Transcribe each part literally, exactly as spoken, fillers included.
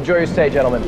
enjoy your stay, gentlemen.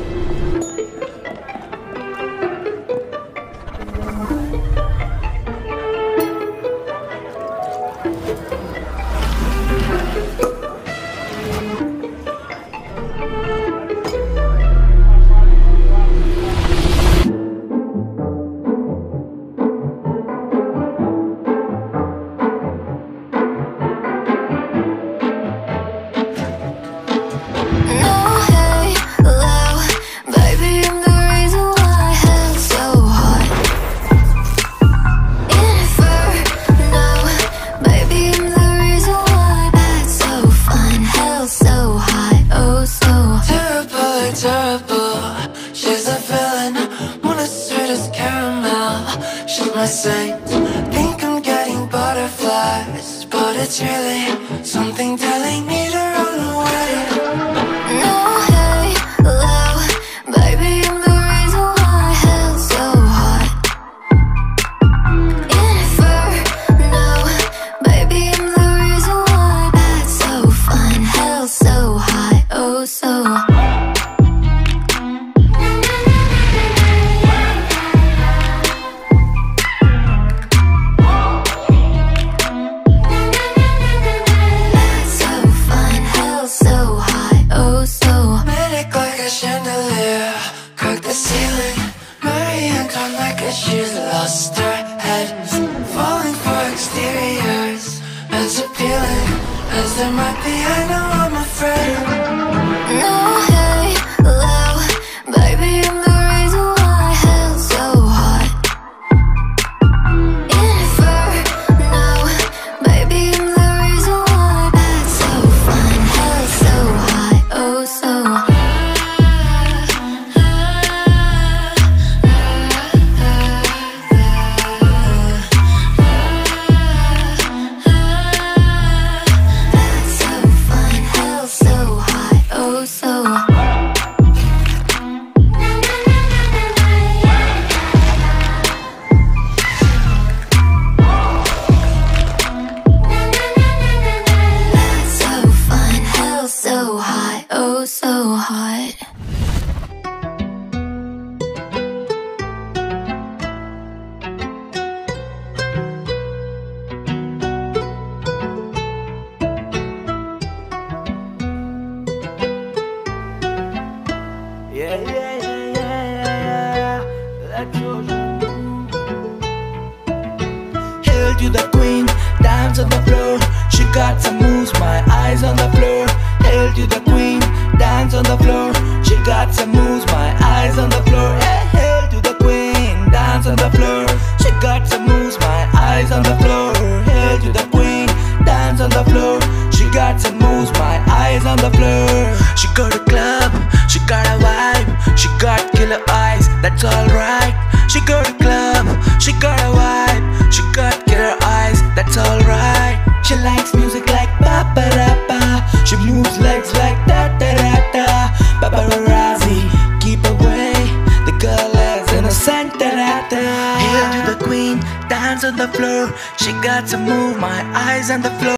She's a villain, one as sweet as caramel. She's my saint. Think I'm getting butterflies, but it's really something telling me to run away. No halo, baby, I'm the reason why hell's so hot. Inferno, baby, I'm the reason why that's so fun. Hell's so hot, oh so hot. She's lost her head, falling for exteriors as appealing as there might be. I know I'm afraid. No halo, baby, I'm the reason why hell's so hot. Inferno, baby, I'm the reason why that's so fun. Hell's so hot, oh so hot. So hot, oh so hot. Yeah, yeah, yeah, yeah, yeah, that's your Hail to the queen, dance on the floor. She got some moves, my eyes on the floor. Hail to the queen, dance on the floor. She got some moves, my eyes on the floor. Hey, hail to the queen, dance on the floor. She got some moves, my eyes on the floor. Hail to the queen, dance on the floor. She got some moves, my eyes on the floor. She got a club, she got a vibe. She got killer eyes, that's alright. She got a club, she got a vibe. She got killer eyes, that's alright. She likes music like ba-ba-da-ba. She moves legs like da-da-da-da. Paparazzi, keep away. The girl is innocent, da-da-da. Hail to the queen, dance on the floor. She got to move, my eyes on the floor.